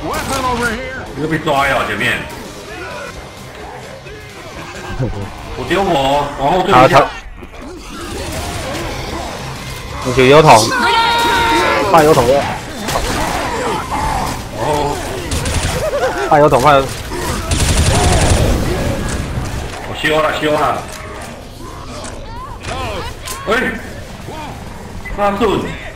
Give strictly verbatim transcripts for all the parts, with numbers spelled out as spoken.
你被抓呀，前面。我丢我，往后退一下。 你就油桶，放油桶的。 哦。 放油桶，放油。 我修了，修了。哎，发盾。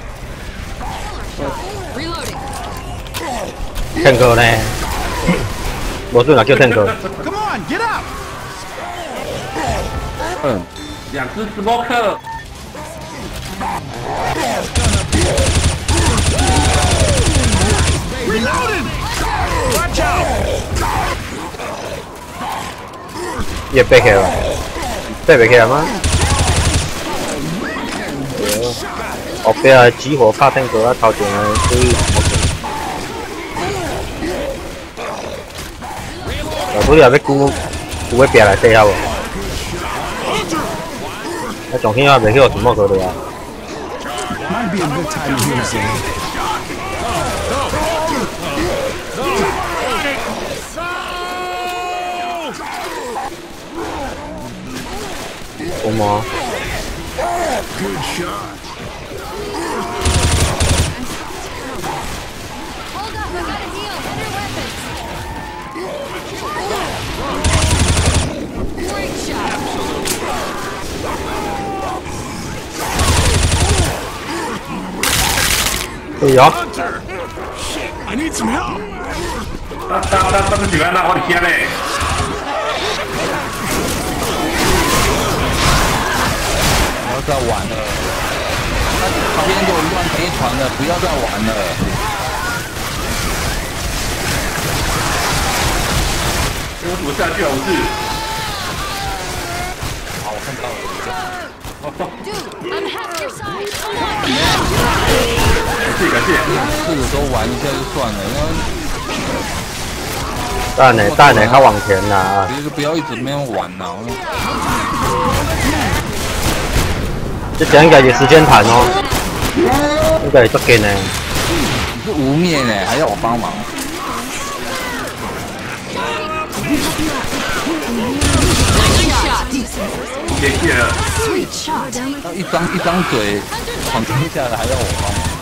天哥呢？我准啊，叫天哥。嗯， 两只斯波克。 也背起来了，背背起来吗？后边啊，激活拍天哥啊，头前啊，对。不是要要cứu cứu cái bè lại tê không? Nó trọng khi mà bị cái gì mất rồi à? Ủa mà? Cái gì vậy? I need some help. 他他他他们喜欢拿我的天嘞！ 不要再玩了，他旁边给我乱成一团了，不要再玩了。 我怎么下去啊？我是。 好，我看到了。 感谢感谢。 试的时候玩一下就算了，因为。 蛋呢？蛋呢？他往前拿。 其实不要一直没有玩呐。 这这应该有时间弹哦。应该不给呢。 你是无面呢，还要我帮忙？ 谢谢了。 他一张一张嘴躺停下来，还要我帮忙？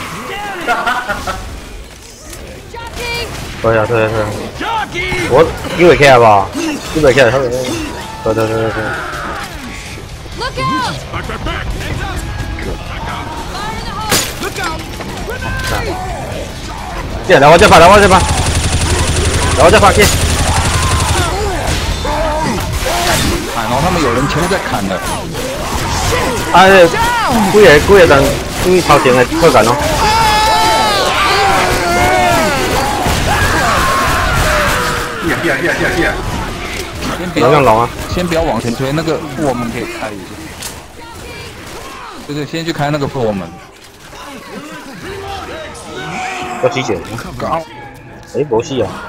对呀对呀对呀。我以为开吧，以为开，他对对对对对。进来我这把，来我这把，来我这把进。 砍哦，他们有人全部在砍的。 啊，几个几个人注意头前的靠近哦。 记啊记啊记啊记啊！ 先不要用龙啊，先不要往前推，那个我们可以开一下。对对，先去开那个副我们。 要几件？ 高。 哎，没事啊。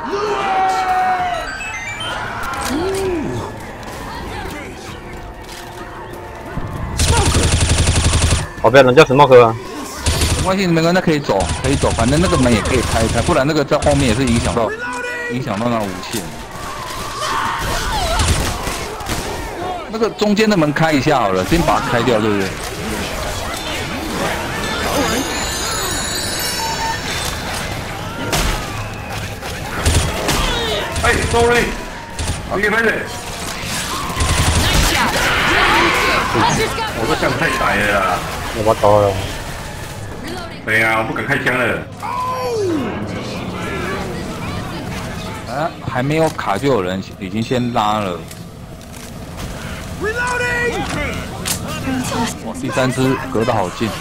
后边人叫什么哥啊？ 没关系，没关系，那可以走，可以走，反正那个门也可以开一开，不然那个在后面也是影响到影响到那无限。那个中间的门开一下好了，先把它开掉，对不对？ 哎 ，sorry， 我给拍的。我这枪太窄了啦！ 我倒了。 对呀、啊，我不敢开枪了。 啊，还没有卡就有人已经先拉了。哇，第三只隔得好近。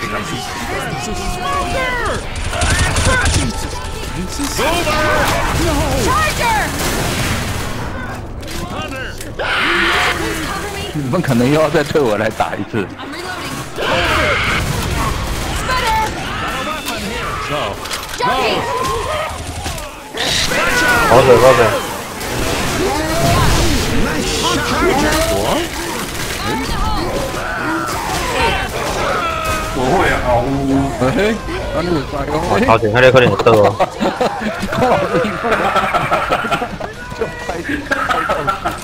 你们可能又要再退我来打一次。 好水好水。 我会啊，呜呜。 嘿。 那你加油！ 我頭前喺你可能就得喎。 就拍拍到。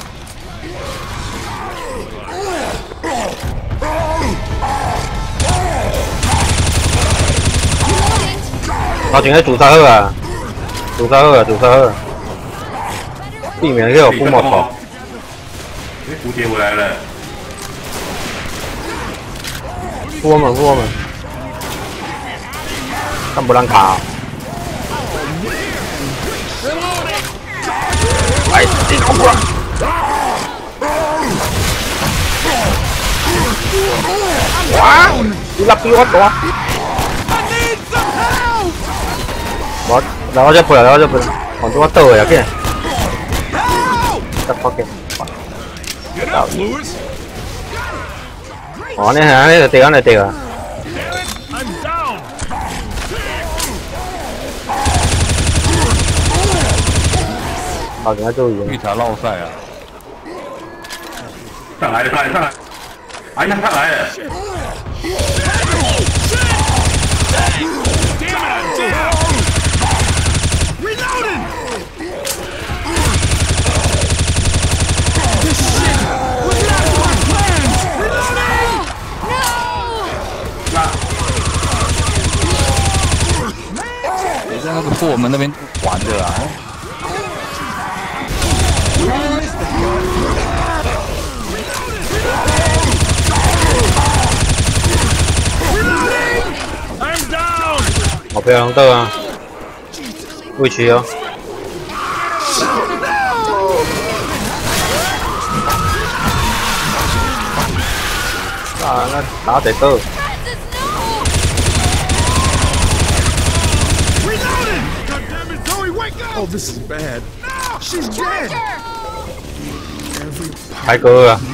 頭前喺做晒好啊，做晒好啊，做晒好啊，避免呢個敷木頭。 哎，蝴蝶回来了。 敷我們，敷我們，咁冇人卡。哎，你搞過來！哇！你立住我ตัว我แล้วก็จะเปิดแล้วก็จะเปิดของตัวเตอร์อย่างเงี้ยจะพอเก็บอ๋อเนี่ยฮะนี่จะตีกันเลยตีกัน好，人家就赢。 绿茶绕赛啊！ 上来了，上来，上来！哎呀，上来了！ 你在那个破门那边玩的啊？ 我不要用到啊！位置哦。啊，那打得到。 Oh, this is bad. No, she's dead. Every 开哥啊！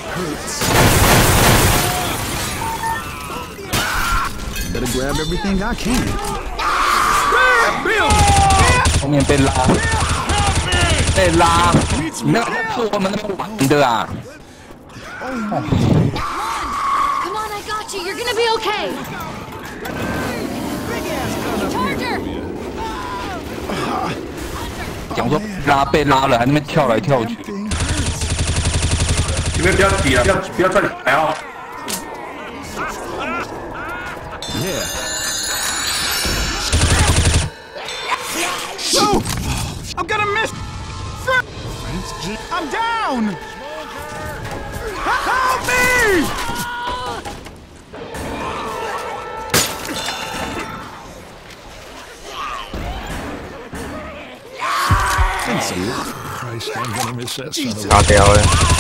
Better grab everything I can. 后面被拉，被拉，你那个是我们那边玩的啊！ Come on, I got you. You're gonna be okay. Charger. 讲说拉被拉了，还那边跳来跳去。 你们不要挤啊，不要不要站起来哦。 Yeah. So, I'm gonna miss. I'm down. Help me! Christ, I'm gonna miss that son of a... 打掉了。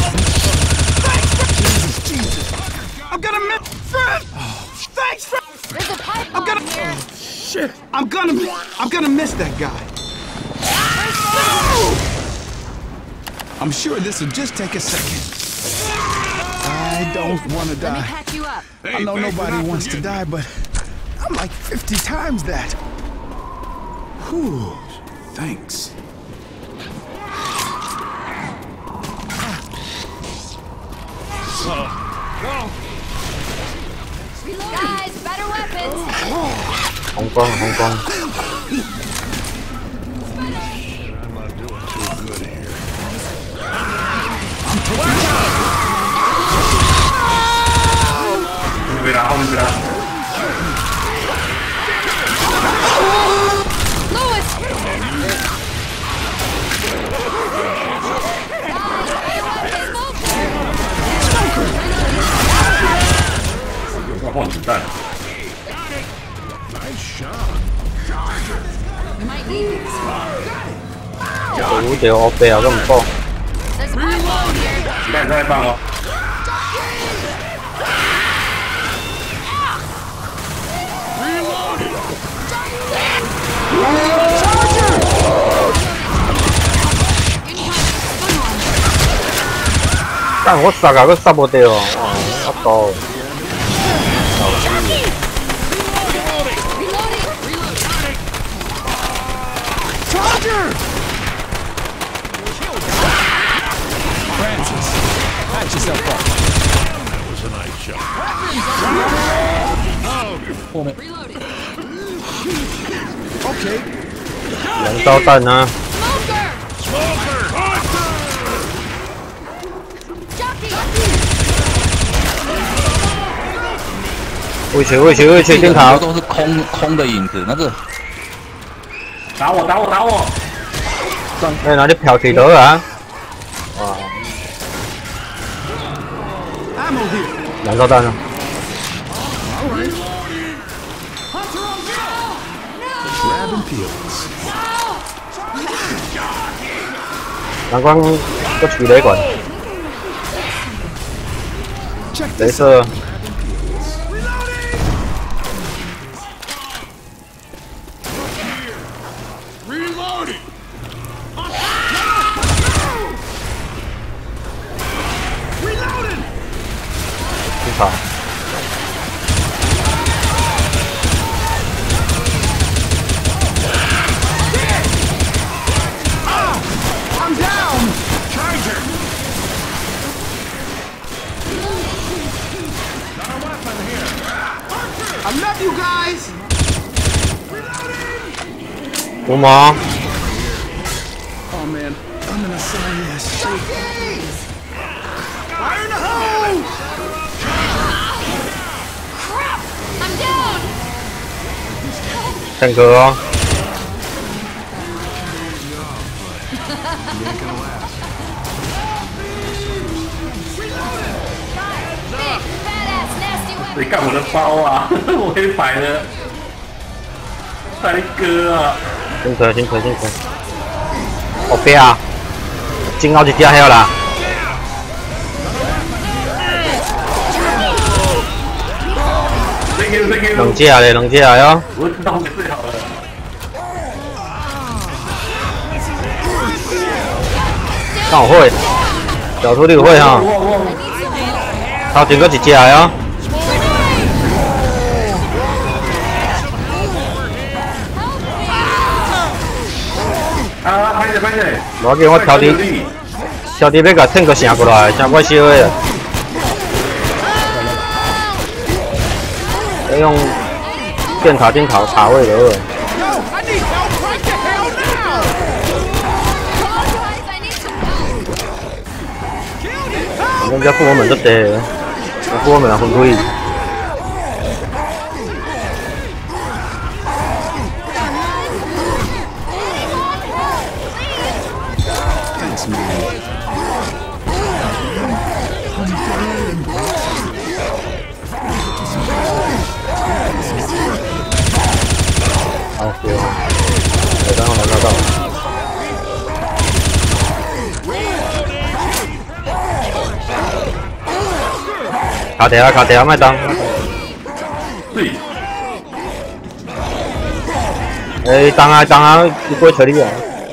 I'm gonna miss. Fred! Thanks, Fred! There's a pipe I'm gonna. here. Shit! I'm gonna. I'm gonna miss that guy. No! I'm sure this will just take a second. I don't want to Let me die. patch you up. I know nobody wants to die, but I'm like fifty times that. Whew. Thanks. Guys, better weapons. 红光，红光。 后面被拉，后面被拉。 Lewis. 要换子弹。 We might need these. 好屌，我背又都唔多。 There's a pipe bomb here. 子弹再放哦。 但我殺啊，佢殺我哋喎，哇！一刀。 Charger! Francis, patch yourself up. That was a nice shot. 后面 Reloading. Okay. 燃烧弹呢？ 回去回去回去，先逃！ 都是空空的影子，那个打我打我打我！ 哎，哪里飘起头啊？哇！ Ammo here. 燃烧弹呢？ Grabbing pills. 阳光个取雷管， Check 镭 this. 射。 Reloading. 去跑！ I'm down. Charger. Got a weapon here. I love you guys. 无毛， Oh man, I'm in a serious shape. Fire in the hole! Crap! I'm down! 坦克哦， Big, badass, nasty weapon. 谁干我的包啊？我黑牌的，帅哥啊！ 先车先车先车。后边啊，进好几只还有啦。 Thank you thank you。 两只啊嘞，两只啊哟。 我知道我最好了。 刚好会，小徒弟有会哈。 我我头前搁一只啊哟。 啊，拍着拍着。 我给我挑滴，挑滴要甲腾个升过来，升我小个。要用电塔电塔塔位的。 Yo, I need help right the hell now! Come on, guys, I need some help. 反正只副我们都得，副我们也分开。 Thanks, man. I'm dead. 好，对哦，来到来到到。卡地啊卡地啊，麦当。 对。 诶，当啊当啊，你过去你啊。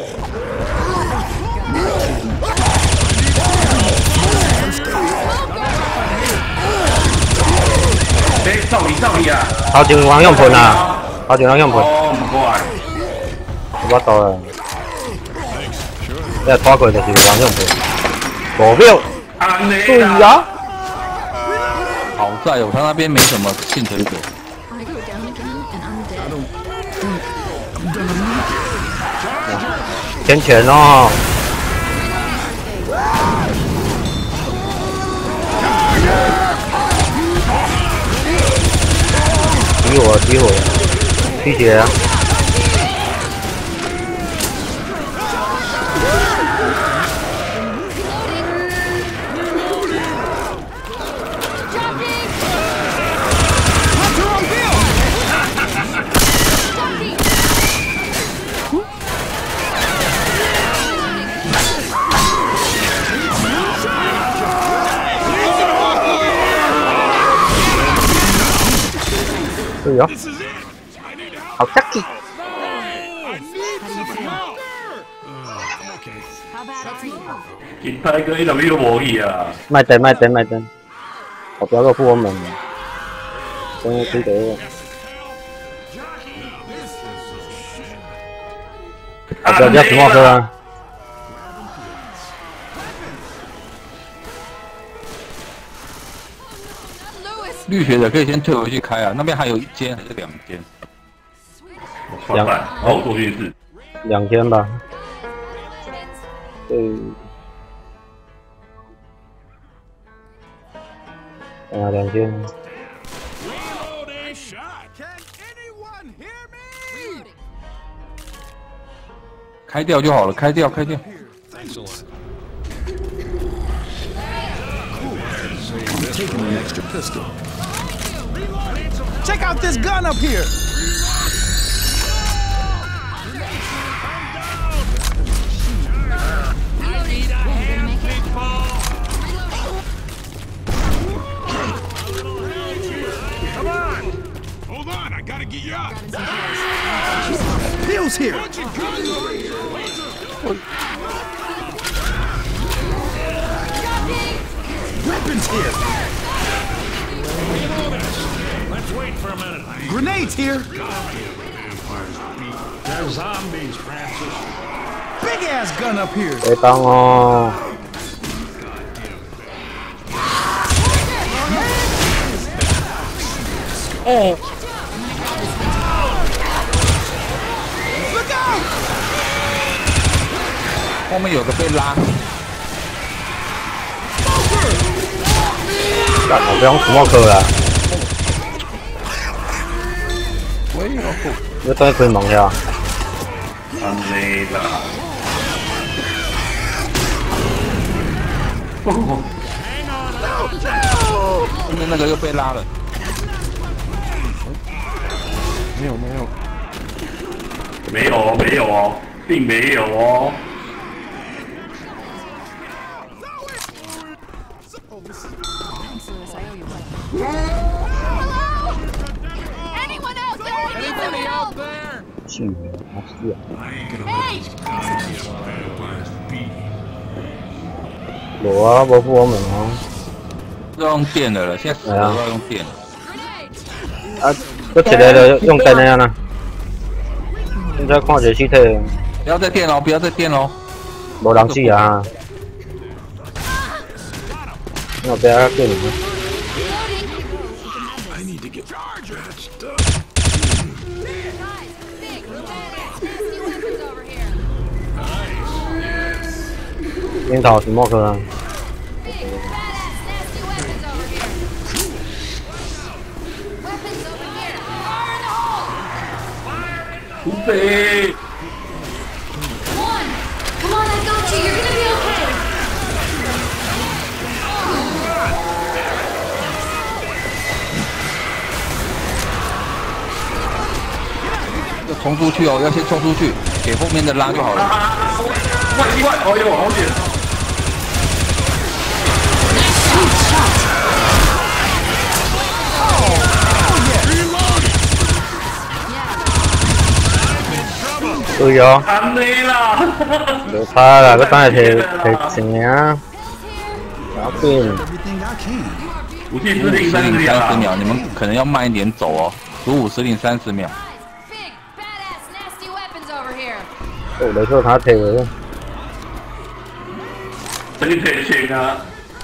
诶，少你少你啊！ 头前王用盆啊，头前王用盆。 哦，唔过来。 我到了。你拖过就是王用盆。五秒。 安尼对呀。 好在哦，他那边没什么幸存者。 I go down again and I'm dead. 天权哦。激活激活，拒绝啊！ 对呀，好 lucky。 How bad are you? 其他一个一 W 都无去啊！ 卖灯卖灯卖灯，我不要个副我们，真可以得。我不要加什么车啊？ 绿血的可以先退回去开啊，那边还有一间还是两间？ 超赞，好多运势。 两天吧。对。啊，两天。 开掉就好了，开掉，开掉。 Taking an extra pistol. Check out this gun up here. Come on! Hold on, I gotta get you up. Bill's here. Weapons here. Let's wait for a minute. Grenades here. They're zombies, Francis. Big ass gun up here. 别当哦。 哦。 Look out! 后面有个被拉。 干，我不用什么课啦。 喂，老虎。 你等可以忙下。 安内啦。 后面那个又被拉了。 没有没有。 没有哦，没有哦，并没有哦。 Anyone out there? I need some help! 去年啊是啊。 Hey! 无啊，无付我们哦。 要用电的了，现在死了都要用电了。 啊，我一个就用电的呀呢。现在看着尸体。 不要再电喽，不要再电喽。 无人死啊。那不要电了。 I need to get charged. Big, badass, nasty weapons over here. 樱桃什么课啊？ Big, badass, nasty weapons over here. Weapons over here. Fire in the hole! 土匪！ One! Come on, I got you. You're gonna be okay. 要冲出去哦，要先冲出去，给后面的拉就好了。 啊！外意外，哦呦，好险！ 对哦。 安内啦！ 就怕啦，佢等下摕摕钱啊。搞掂。 Everything I can. 武器十五司令三十十零三十秒。 秒，你们可能要慢一点走哦。十五十零三十秒。 Big, badass, nasty weapons over here. 哦，你说他摕嘅。 等你退钱啊！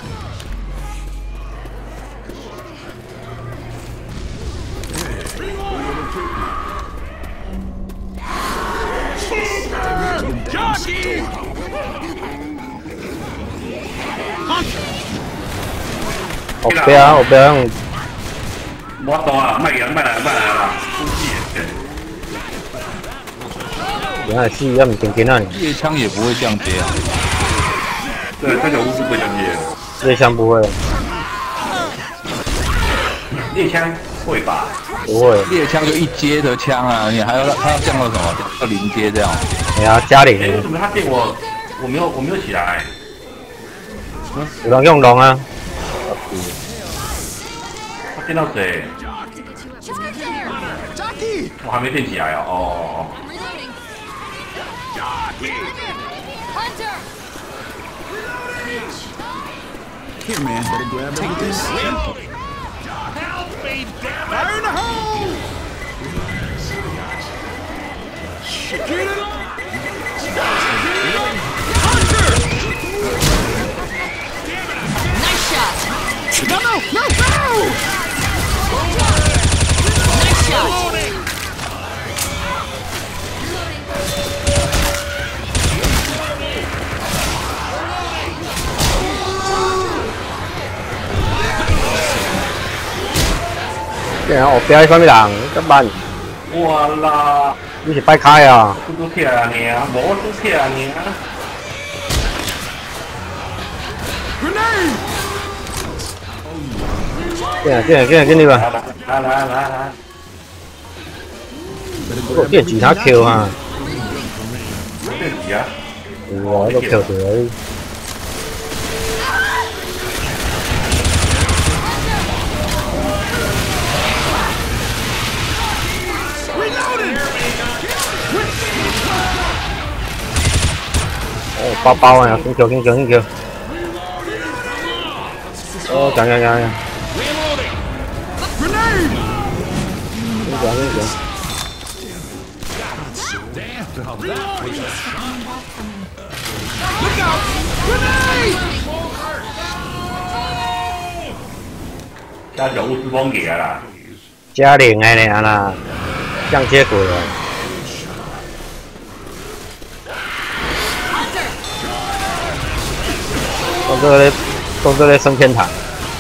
Jockey! 后边啊，后边。 我懂啊，卖给卖来卖来啦！武器也原来是要唔定定啊！ 猎枪也不会这样接啊。 对，这个巫师不会这样接。 猎枪不会， 猎枪会吧？ 不会。 猎枪就一接的枪啊，你还要他要降到什么？要零接这样。 哎呀，加零。 哎，为什么他电我？我没有，我没有起来。 有人用龙啊！ 他电到谁？ Jockey! 我还没电起来哦。哦。 Reloading. Hunter! Here, man. Better grab everything. Help me, damn it! Fire in the hole! Get it on! Nice shot! No, no, no, no! Nice shot! 然后标什么人？怎办？ 哇啦！ 你是摆开啊？ 拄拄起来尔，无拄起来尔。 进来进来进来进来吧！ 来来来来， 我电吉他 Q 哈， 电子啊！ 我都 Q 到。哦，包包啊，先 Q 先 Q 先 Q。哦，讲讲讲讲。先讲先讲。 加九五十风给啦， 加零的呢啦，降阶鬼了。动作咧，动作咧升天堂。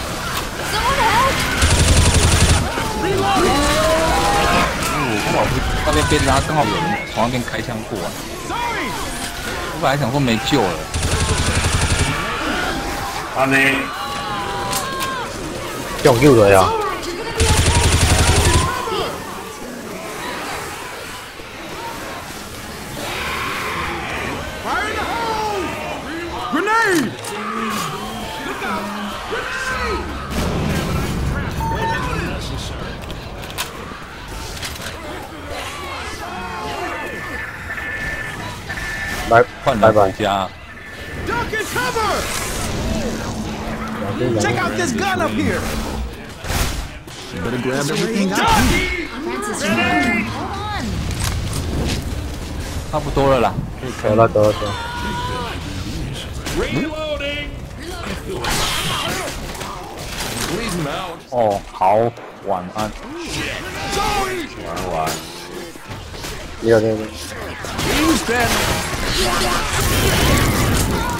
那边边上刚好有人从那边开枪过来，我本来想说没救了。 安尼， 中救了呀！ Grenade! 拜换拜拜。 人回家。 Duck and cover! Check out this gun up here! Better grab everything out. Francis, hold on. 差不多了啦， 走了走了走了。 Reloading. Squeeze him out. 哦，好，晚安。 玩玩。 六六六。 Use that.